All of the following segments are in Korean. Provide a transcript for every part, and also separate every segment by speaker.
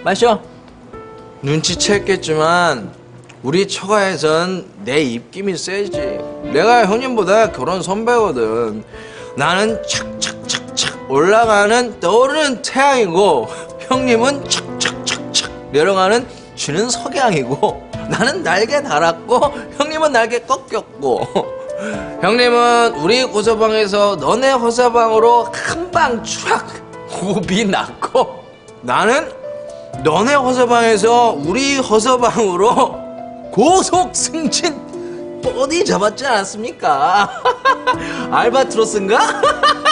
Speaker 1: 마셔. 눈치챘겠지만 우리 처가에선 내 입김이 세지. 내가 형님보다 결혼 선배거든. 나는 착착착착 올라가는 떠오르는 태양이고 형님은 착착착착 내려가는 쥐는 석양이고 나는 날개 달았고 형님은 날개 꺾였고 형님은 우리 고서방에서 너네 허서방으로 금방 촥 호흡이 났고 나는 너네 허서방에서 우리 허서방으로 고속 승진 뻗이 잡았지 않았습니까? 알바트로스인가?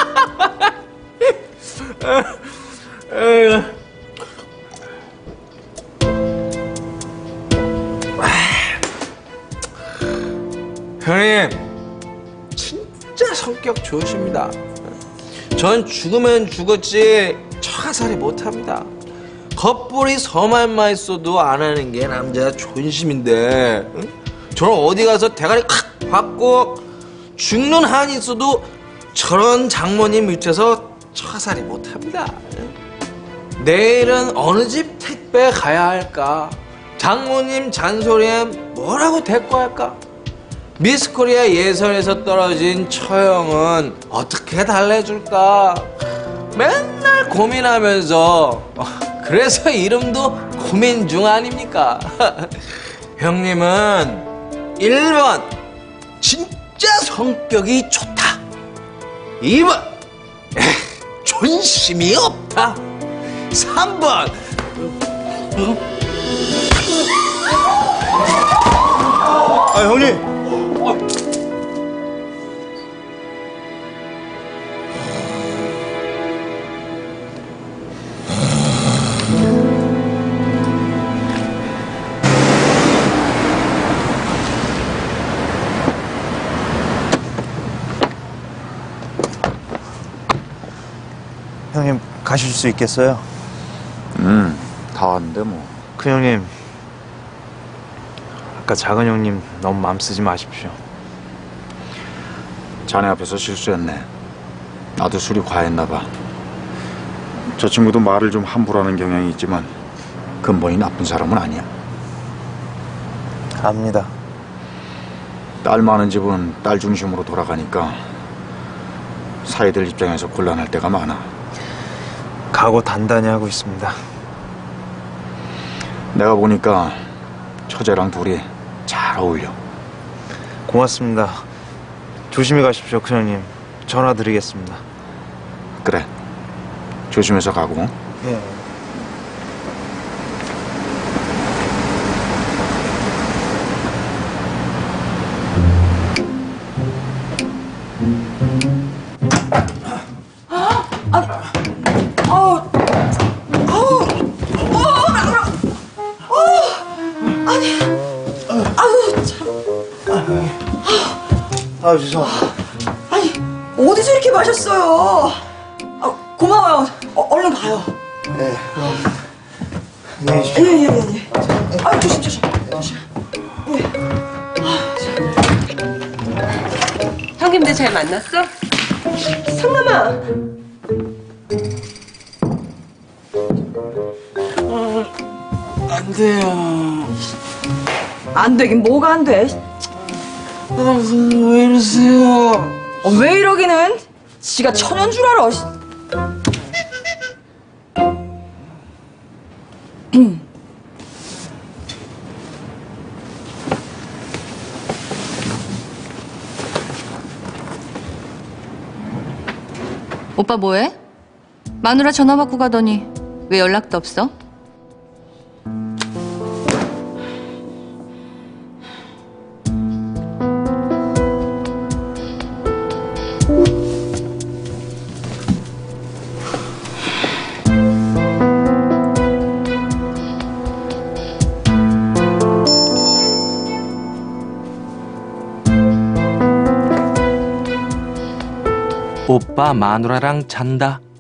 Speaker 1: 형님 진짜 성격 좋으십니다. 전 죽으면 죽었지 처가살이 못합니다. 겉보리 서만만 있어도 안 하는 게 남자 존심인데 응? 저는 어디 가서 대가리 콱 받고 죽는 한이 있어도 저런 장모님 밑에서 처가살이 못합니다. 응? 내일은 어느 집 택배 가야 할까? 장모님 잔소리에 뭐라고 대꾸할까? 미스코리아 예선에서 떨어진 처형은 어떻게 달래줄까? 맨날 고민하면서 그래서 이름도 고민 중 아닙니까? 형님은 1번 진짜 성격이 좋다. 2번 존심이 없다. 3번
Speaker 2: 형님. 형님 가실 수 있겠어요?
Speaker 3: 다 왔는데 뭐.
Speaker 2: 그 형님 아까 작은 형님 너무 마음 쓰지 마십시오.
Speaker 3: 자네 앞에서 실수했네. 나도 술이 과했나 봐. 저 친구도 말을 좀 함부로 하는 경향이 있지만 근본이 나쁜 사람은 아니야.
Speaker 2: 압니다.
Speaker 3: 딸 많은 집은 딸 중심으로 돌아가니까 사이들 입장에서 곤란할 때가 많아.
Speaker 2: 각오 단단히 하고 있습니다.
Speaker 3: 내가 보니까 처제랑 둘이 잘 어울려.
Speaker 2: 고맙습니다. 조심히 가십시오, 큰 형님. 전화 드리겠습니다.
Speaker 3: 그래, 조심해서 가고.
Speaker 2: 예. 아유, 죄송합니다.
Speaker 4: 아니, 어디서 이렇게 마셨어요? 고마워요. 얼른 가요.
Speaker 2: 네, 그럼 안녕히 계십시오.
Speaker 4: 예. 아유, 조심.
Speaker 5: 형님들 잘 만났어?
Speaker 4: 상남아.
Speaker 1: 안 돼요.
Speaker 4: 안 되긴 뭐가 안 돼?
Speaker 1: 왜 이러세요?
Speaker 4: 왜 이러기는? 지가 천연 줄 알아.
Speaker 5: 오빠 뭐해? 마누라 전화 받고 가더니 왜 연락도 없어?
Speaker 1: 오빠 마누라랑 잔다.